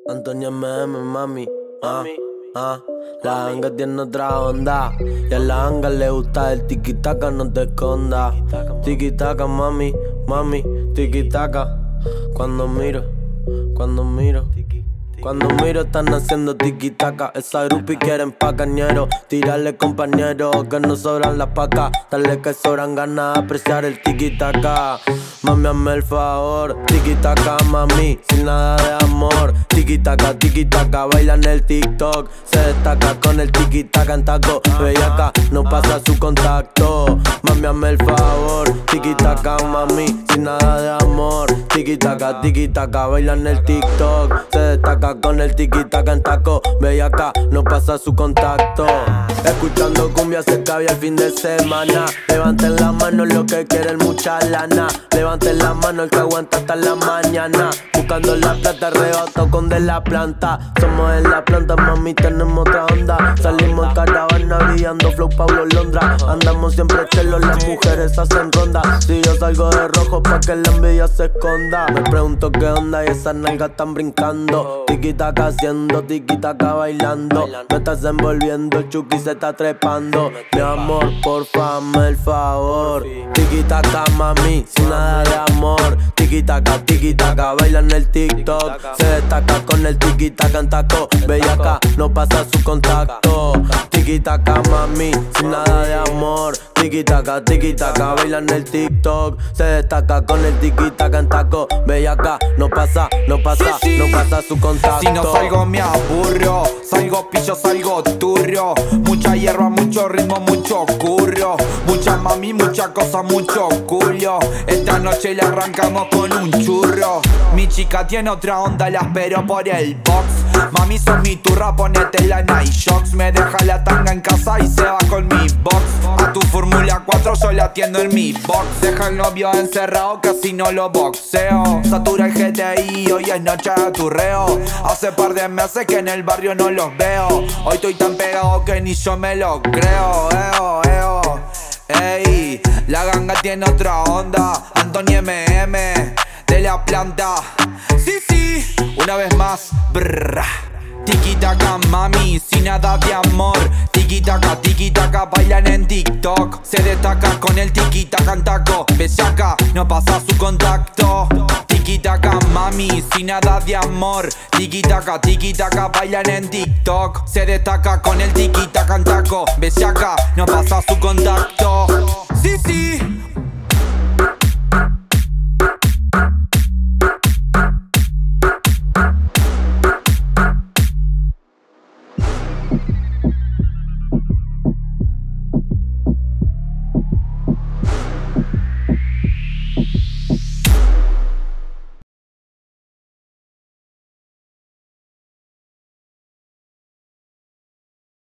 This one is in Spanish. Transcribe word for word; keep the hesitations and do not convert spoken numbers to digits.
Antonio M M, mami, ah, ah. La ganga tiene otra onda y a la ganga le gusta el tiki-taka, no te escondas. Tiki-taka, mami, mami, tiki-taka. Cuando miro, cuando miro Cuando miro están haciendo tiki-taka. Esa grupi quieren pa' cañero. Tírale compañero que no sobran las pacas. Dale que sobran ganas, apreciar el tiki-taka. Mami, hazme el favor, tiki-taka, mami, sin nada de amor. Tiki-taka, tiki-taka, baila en el TikTok. Se destaca con el tiki-taka en taco. Bellaca, no pasa su contacto. Mami, hazme el favor, tiki-taka, mami, sin nada de amor. Tiki-taka, tiki-taka, baila en el TikTok. Se destaca con el tiki-taka en taco. Bellaca, no pasa su contacto. Escuchando cumbia se cabía el fin de semana. Levanten la mano los que quieren mucha lana. Levanten la mano el que aguanta hasta la mañana. Buscando la plata, arrebato con de la planta. Somos en la planta, mami, tenemos otra onda. Salimos en caravana brillando flow Paulo Londra. Andamos siempre chelos, las mujeres hacen ronda. Si yo salgo de rojo pa' que la envidia se esconda. Me pregunto qué onda y esas nalgas están brincando. Tiki-taka haciendo, tiki-taka bailando. Me estás envolviendo, el Chucky se está trepando. Mi amor, porfa, hazme el favor. Tiki-taka, mami, sin nada de amor. Tiki-taka, tiki-taka, baila en el TikTok. Se destaca con el tiki-taka en taco. Bellaca, no pasa su contacto. Tiki-taka, mami, sin nada de amor. Tiki-taka, tiki-taka, baila en el TikTok. Se destaca con el tiki-taka en taco. Bellaca, no pasa, no pasa, sí, sí. no pasa su contacto. Si no salgo me aburro, salgo pillo, salgo turrio. Mucha hierba, mucho ritmo, mucho currio. Mucha mami, mucha cosa, mucho culo. Esta noche le arrancamos con un churro. Mi chica tiene otra onda, la espero por el box. Mami, sos mi turra, ponete la Night Shocks. Me deja la tanga en casa y se va con mi box. A tu Fórmula cuatro yo la atiendo en mi box. Deja el novio encerrado, casi no lo boxeo. Satura el G T I, hoy es noche de turreo. Hace par de meses que en el barrio no los veo. Hoy estoy tan pegado que ni yo me lo creo. Eo, eo, ey, la ganga tiene otra onda. Antonio M M, de la planta. Sí, sí, una vez más, brrr. Tiki-taka, mami, sin nada de amor. Tiki-taka, tiki-taka, bailan en TikTok. Se destaca con el tiki-taka en taco. Bellaca, no pasa su contacto. Tiki-taka, mami, sin nada de amor. Tiki-taka, tiki-taka, bailan en TikTok. Se destaca con el tiki-taka en taco. Bellaca, no pasa su contacto. Sí, sí,